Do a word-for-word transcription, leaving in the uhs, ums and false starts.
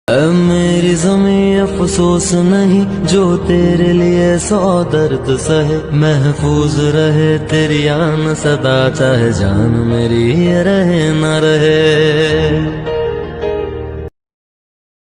ऐ मेरी ज़मीं अफसोस नहीं जो तेरे लिए सौ दर्द सहे, महफूज रहे तेरी आन सदा चाहे जान मेरी रहे न रहे।